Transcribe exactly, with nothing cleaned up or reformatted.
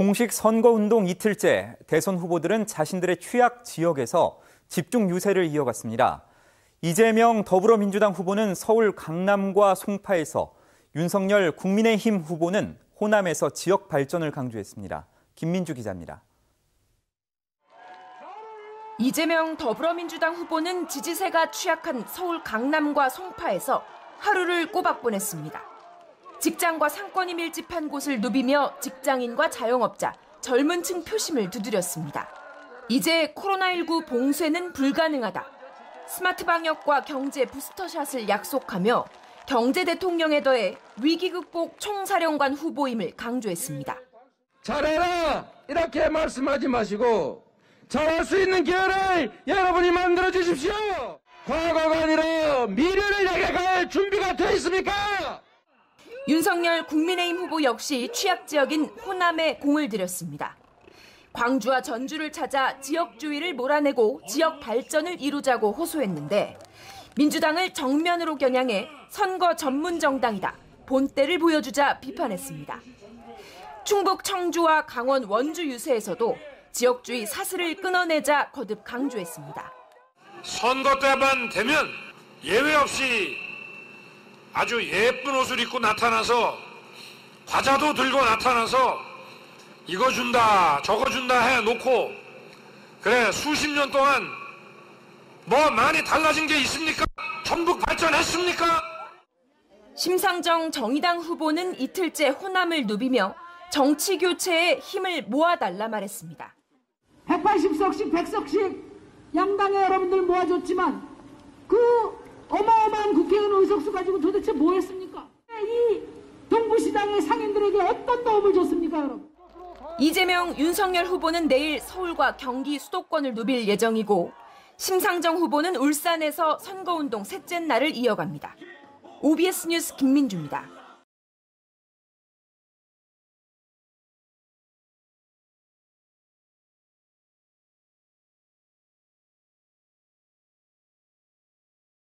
공식 선거운동 이틀째 대선 후보들은 자신들의 취약 지역에서 집중 유세를 이어갔습니다. 이재명 더불어민주당 후보는 서울 강남과 송파에서, 윤석열 국민의힘 후보는 호남에서 지역 발전을 강조했습니다. 김민주 기자입니다. 이재명 더불어민주당 후보는 지지세가 취약한 서울 강남과 송파에서 하루를 꼬박 보냈습니다. 직장과 상권이 밀집한 곳을 누비며 직장인과 자영업자, 젊은 층 표심을 두드렸습니다. 이제 코로나십구 봉쇄는 불가능하다. 스마트 방역과 경제 부스터샷을 약속하며 경제 대통령에 더해 위기 극복 총사령관 후보임을 강조했습니다. 잘해라! 이렇게 말씀하지 마시고 잘할 수 있는 기회를 여러분이 만들어 주십시오. 과거가 아니라 미래를 향해 갈 준비가 돼 있습니까? 윤석열 국민의힘 후보 역시 취약 지역인 호남에 공을 들였습니다. 광주와 전주를 찾아 지역주의를 몰아내고 지역 발전을 이루자고 호소했는데 민주당을 정면으로 겨냥해 선거 전문 정당이다, 본때를 보여주자 비판했습니다. 충북 청주와 강원 원주 유세에서도 지역주의 사슬을 끊어내자 거듭 강조했습니다. 선거 때만 되면 예외 없이 아주 예쁜 옷을 입고 나타나서 과자도 들고 나타나서 이거 준다 저거 준다 해놓고 그래 수십 년 동안 뭐 많이 달라진 게 있습니까? 전북 발전했습니까? 심상정 정의당 후보는 이틀째 호남을 누비며 정치 교체에 힘을 모아달라 말했습니다. 백팔십 석씩 백 석씩 양당의 여러분들 모아줬지만 그 어마어마한 국회의원 의석수 가지고 도대체 뭐 했습니까? 이 동부시장의 상인들에게 어떤 도움을 줬습니까, 여러분? 이재명, 윤석열 후보는 내일 서울과 경기 수도권을 누빌 예정이고 심상정 후보는 울산에서 선거운동 셋째 날을 이어갑니다. 오비에스 뉴스 김민주입니다.